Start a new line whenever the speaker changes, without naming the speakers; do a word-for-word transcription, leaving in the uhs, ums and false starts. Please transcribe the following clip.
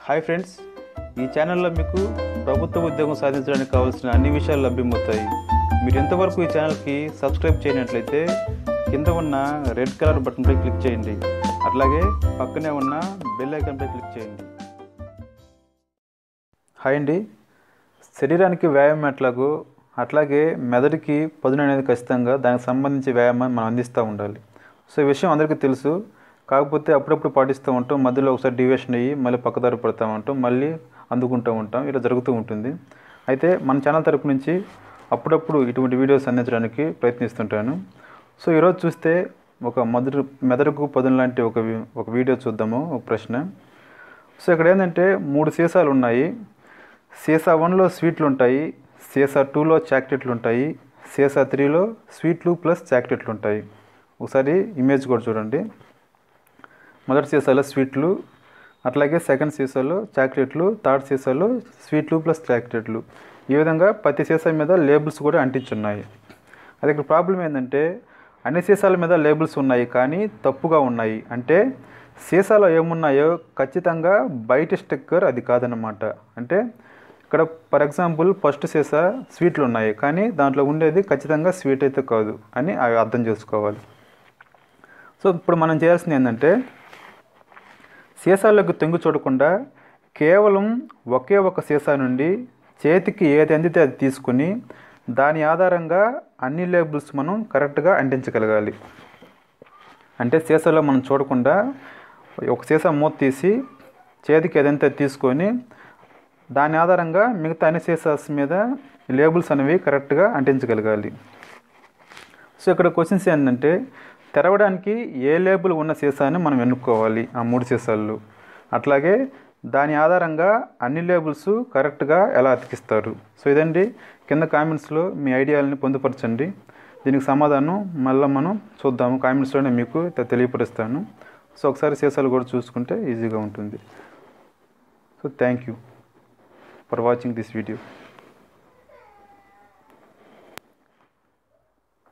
Hi friends, ఈ ఛానల్లో మీకు ప్రభుత్వ ఉద్యోగం సాధించడానికి కావాల్సిన అన్ని విషయాలు లభ్యమవుతాయి. మీరు ఎంతవరకు ఈ ఛానల్కి సబ్స్క్రైబ్ చేయనట్లయితే కింద ఉన్న రెడ్ కలర్ బటన్పై క్లిక్ చేయండి. అట్లాగే పక్కనే ఉన్న బెల్ ఐకాన్పై క్లిక్ చేయండి. హాయ్ అండి, శరీరానికి వ్యాయామం ఎట్లాగో అట్లాగే మెదడుకి పదును అనేది ఖచ్చితంగా దానికి సంబంధించి వ్యాయామాన్ని మనం అందిస్తూ ఉండాలి. సో ఈ విషయం అందరికీ తెలుసు, కాకపోతే అప్పుడప్పుడు పాటిస్తూ ఉంటాం, మధ్యలో ఒకసారి డివియేషన్ అయ్యి మళ్ళీ పక్కదారి పడుతూ ఉంటాం, మళ్ళీ అందుకుంటూ ఉంటాం, ఇలా జరుగుతూ ఉంటుంది. అయితే మన ఛానల్ తరపు నుంచి అప్పుడప్పుడు ఇటువంటి వీడియోస్ అందించడానికి ప్రయత్నిస్తుంటాను. సో ఈరోజు చూస్తే ఒక మెదడు మెదడుకు పదును లాంటి ఒక ఒక వీడియో చూద్దాము. ఒక ప్రశ్న. సో ఇక్కడ ఏంటంటే మూడు సీసాలు ఉన్నాయి. సీసా వన్లో స్వీట్లు ఉంటాయి, సీసా టూలో చాక్లెట్లు ఉంటాయి, సీసా త్రీలో స్వీట్లు ప్లస్ చాక్లెట్లు ఉంటాయి. ఒకసారి ఇమేజ్ కూడా చూడండి. మొదటి సీసాలో స్వీట్లు, అట్లాగే సెకండ్ సీసాలో చాక్లెట్లు, థర్డ్ సీసాలో స్వీట్లు ప్లస్ చాక్లెట్లు. ఈ విధంగా ప్రతి సీసా మీద లేబుల్స్ కూడా అంటించున్నాయి. అది ఇక్కడ ప్రాబ్లం ఏంటంటే అన్ని సీసాల మీద లేబుల్స్ ఉన్నాయి కానీ తప్పుగా ఉన్నాయి. అంటే సీసాలో ఏమున్నాయో ఖచ్చితంగా బయట స్టిక్కర్ అది కాదన్నమాట. అంటే ఇక్కడ ఫర్ ఎగ్జాంపుల్ ఫస్ట్ సీసా స్వీట్లు ఉన్నాయి కానీ దాంట్లో ఉండేది ఖచ్చితంగా స్వీట్ అయితే కాదు అని అర్థం చేసుకోవాలి. సో ఇప్పుడు మనం చేయాల్సింది ఏంటంటే సీసాలకు తొంగి చూడకుండా కేవలం ఒకే ఒక సీసా నుండి చేతికి ఏది అందితే అది తీసుకుని దాని ఆధారంగా అన్ని లేబుల్స్ మనం కరెక్ట్గా అంటించగలగాలి. అంటే సీసాలో మనం చూడకుండా ఒక సీసా మూత తీసి చేతికి ఏదంతా తీసుకొని దాని ఆధారంగా మిగతా అన్ని సీసాస్ మీద లేబుల్స్ అనేవి కరెక్ట్గా అంటించగలగాలి. సో ఇక్కడ క్వశ్చన్స్ ఏంటంటే తెరవడానికి ఏ లేబుల్ ఉన్న సీసాని మనం ఎన్నుకోవాలి ఆ మూడు సీసాల్లో, అట్లాగే దాని ఆధారంగా అన్ని లేబుల్స్ కరెక్ట్గా ఎలా అతికిస్తారు. సో ఇదండి, కింద కామెంట్స్లో మీ ఐడియాలని పొందుపరచండి. దీనికి సమాధానం మళ్ళీ మనం చూద్దాము, కామెంట్స్లోనే మీకు తెలియపరుస్తాను. సో ఒకసారి సీసాలు కూడా చూసుకుంటే ఈజీగా ఉంటుంది. So thank you for watching this video.